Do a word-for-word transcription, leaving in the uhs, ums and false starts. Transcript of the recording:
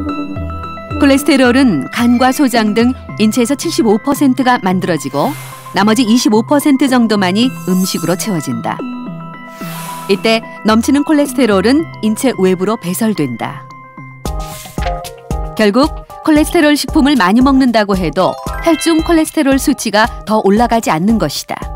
콜레스테롤은 간과 소장 등 인체에서 칠십오 퍼센트가 만들어지고 나머지 이십오 퍼센트 정도만이 음식으로 채워진다. 이때 넘치는 콜레스테롤은 인체 외부로 배설된다. 결국 콜레스테롤 식품을 많이 먹는다고 해도 혈중 콜레스테롤 수치가 더 올라가지 않는 것이다.